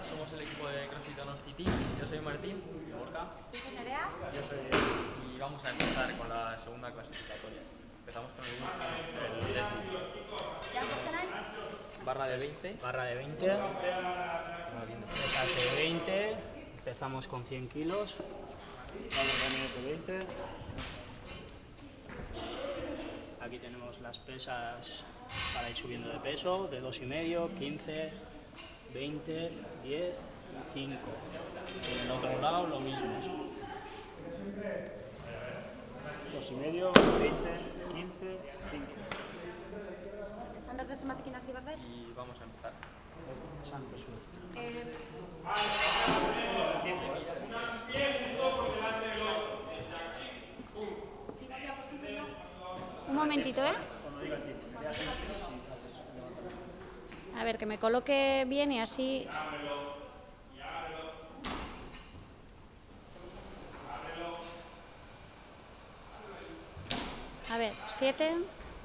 Hola, somos el equipo de CrossFit Donosti Team. Yo soy Martín. Yo Gorka. Yo soy Nerea. Yo soy Diego. Y vamos a empezar con la segunda clasificatoria. Empezamos con el ¿Ya os tenéis? barra de 20. Barra de 20. Pesas de 20. Empezamos con 100 kilos. Vamos a de 20. Aquí tenemos las pesas para ir subiendo de peso, de 2,5, 15, 20, 10 y 5. En el otro lado lo mismo. 2,5, 20, 15, 5. ¿Santas de máquinas y barrer? Y vamos a empezar. Santos. Un momentito, ¿eh? A ver, que me coloque bien y así... A ver, 7,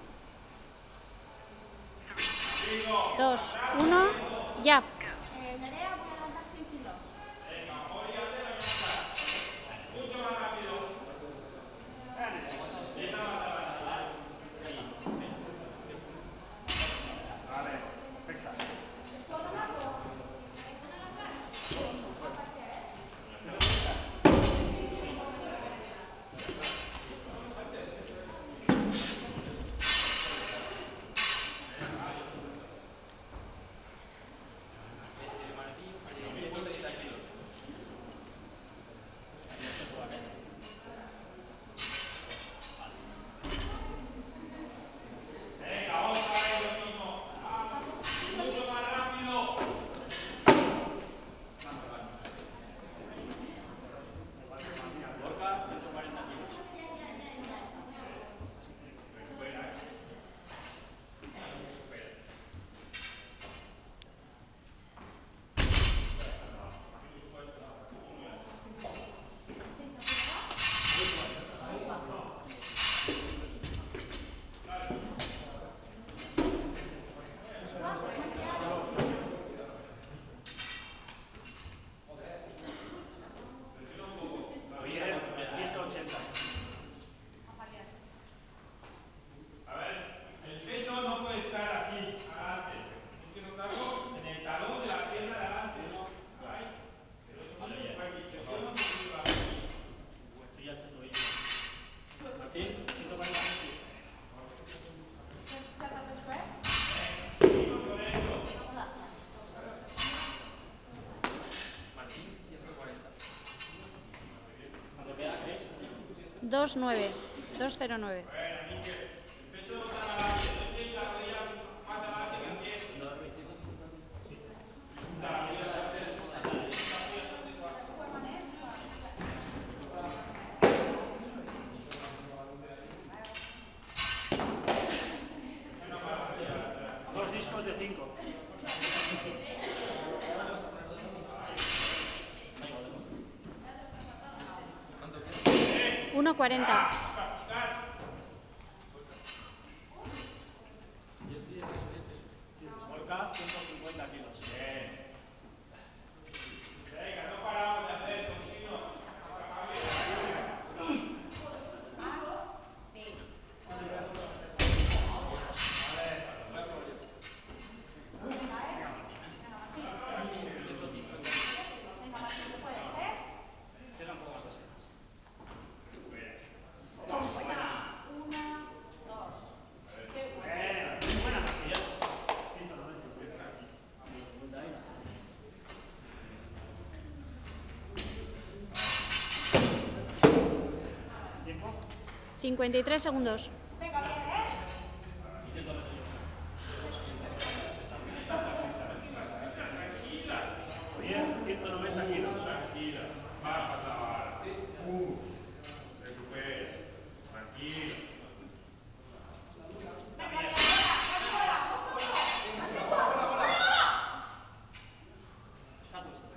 2, 1, ya. Nerea, voy a levantar 100 kilos. Venga, hoy ya te levantas. Mucho más rápido. Empieza más adelante. Vale, perfecto. Martín, 130 kilos. Venga, otra vez lo mismo. Mucho más rápido. Gorka, 140 kilos. Recupera, Recupera. 180. A ver, el peso no puede estar así, adelante. Tienes que notarlo en el talón de la pierna de adelante. Ahí. Pero eso sí, presiona un poquito la rodilla. Esto ya está subiendo. Martín, 140. Venga, seguimos con esto. Martín, 140. Cuando queda, Chris. 2,9, 2,09. Bueno, Miquel, el peso no tan adelante. No echéis la rodilla más adelante que el pie. Junta la pierna. La pierna de esa. Una maravilla. 2 discos de 5. ¿Cuánto queda? 1,40. A practicar. Yo estoy en peso. Gorka, 150 kilos. Bien. Venga, no paramos de hacer, continúa. Martín, 150 kilos. Queda un poco más de setas. Buena partida. 190. 150 ahí. 53 segundos. Bien, 190 kilos. tranquila. Baja la vara. Recupera. Tranquilo. Está puesto.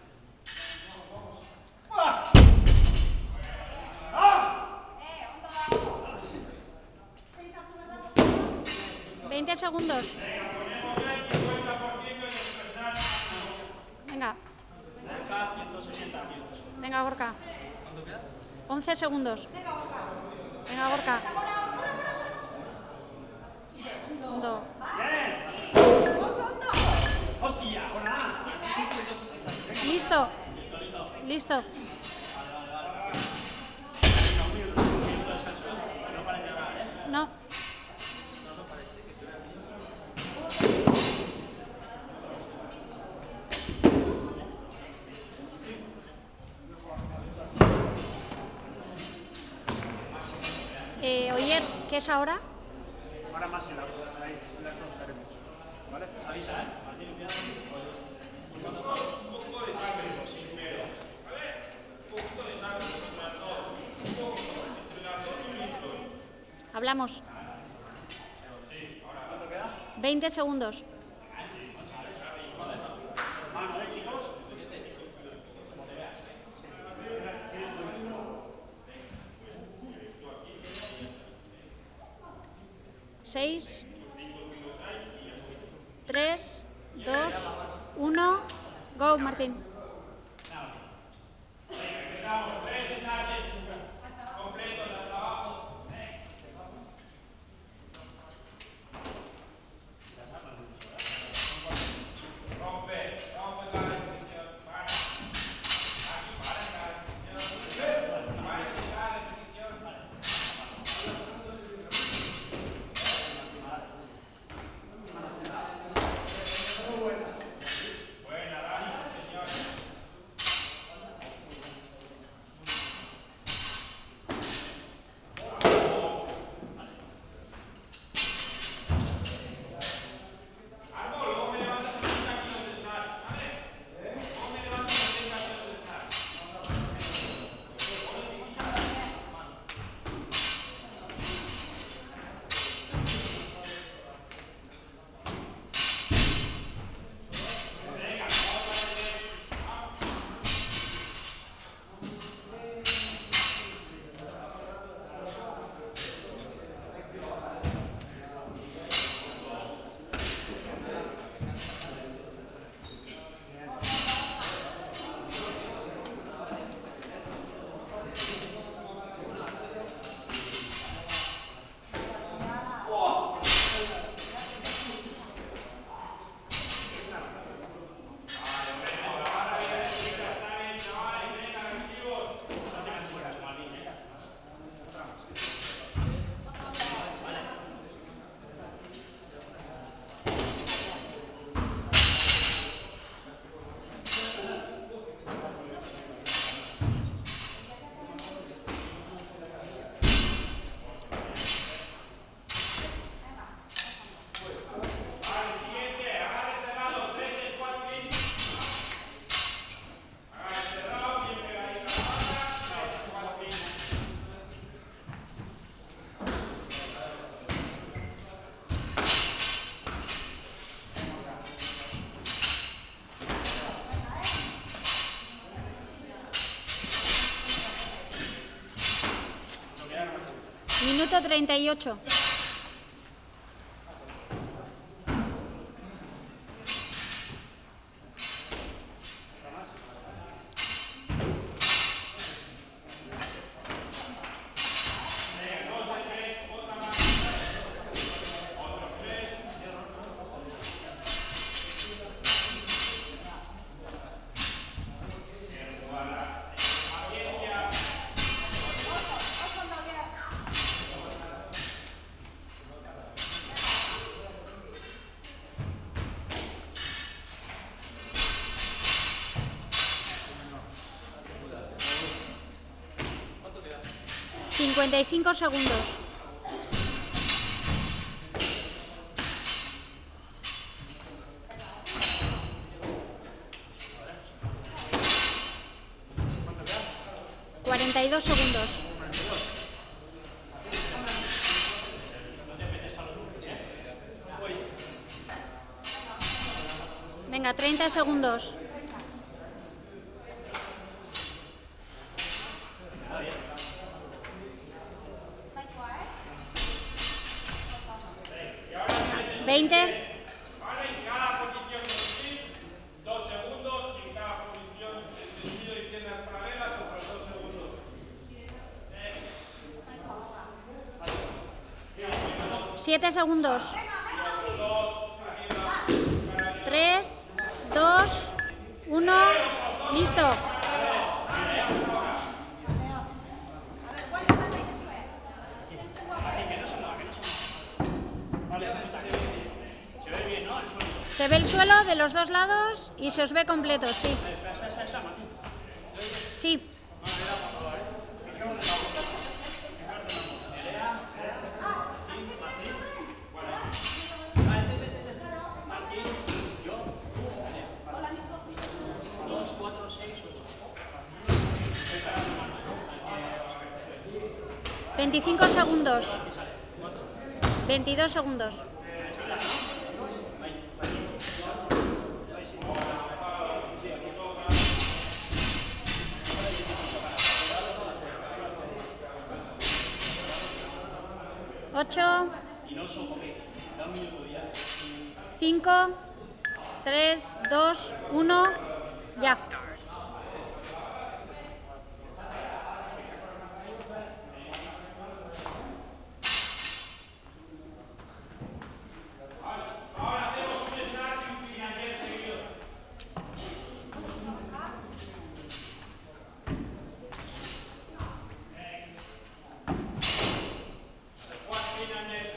20 segundos. Venga, ponemos ya el 50% de descansar máximo. Venga. 11 segundos. Venga, Gorka. 1. ¡Hostia! ¡Hola! Listo. Listo. No. Oye, ¿qué es ahora? Ahora más en las dos haremos. ¿Vale? Avisa, ¿eh? Martín, cuidado. Un poco de sangre, sin pelo. ¿Vale? Un poquito de sangre entre las dos. Un poquito. Entre las dos y un litro. Hablamos. Sí, ahora. ¿Cuánto queda? 20 segundos. Mano, chicos. 6, 3, 2, 1. Go, Martín. Empezamos. 3 desartes completos hasta abajo. Rompe cada repetición. Para. Aquí para en cada repetición. Para en cada repetición. Buena, Dani, señor. 38. ¿Cuánto queda? 55 segundos. ¿Cuánto queda? 42 segundos. 42. No te metes a los últimos, ¿eh? Voy. Venga, 30 segundos. Está bien. 20. Vale, en cada posición de split, 2 segundos, y en cada posición de tendido y piernas paralelas, otros 2 segundos. 7 segundos. 3, 2, 1, listo. Se ve el suelo de los dos lados y se os ve completo, sí. Sí. ¿25 segundos? 22 segundos. Ocho, 5, 3, 2, 1, ya. Ahora hacemos un snatch y un piñañez seguido. Squat piñañez.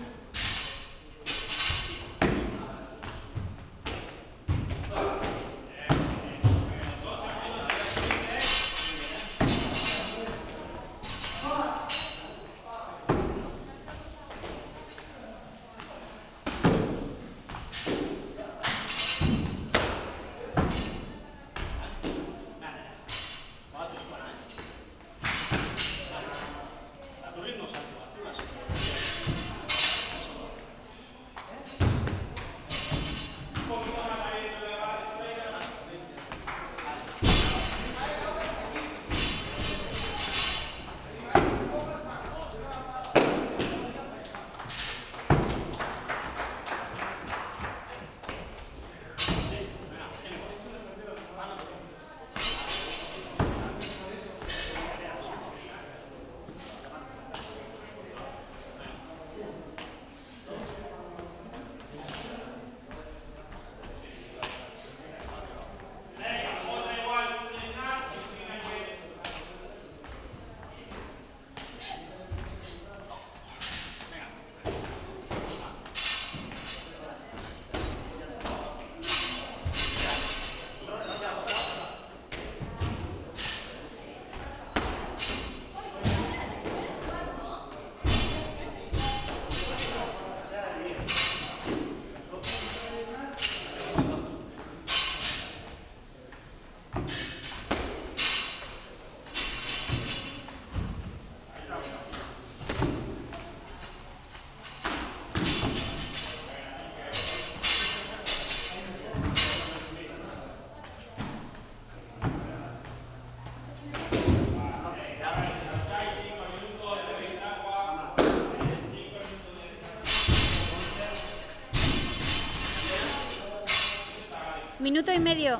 Minuto y medio.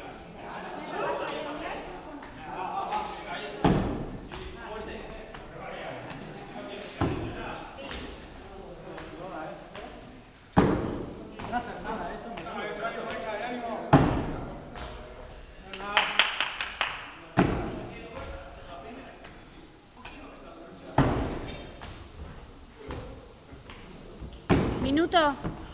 Minuto.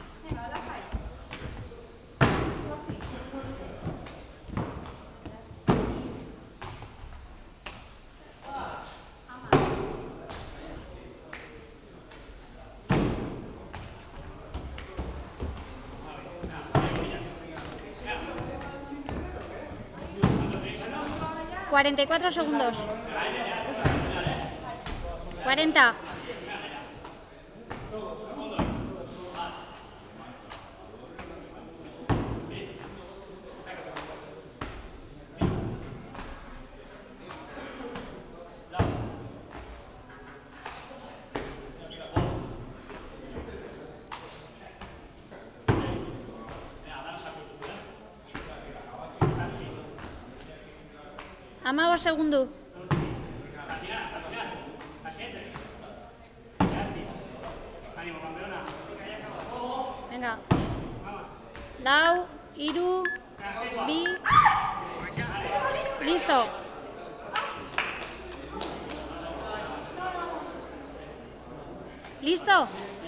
¿44 segundos? 40. Amago segundo. Ánimo. Venga. Lau, hiru, bi. Listo. ¿Listo?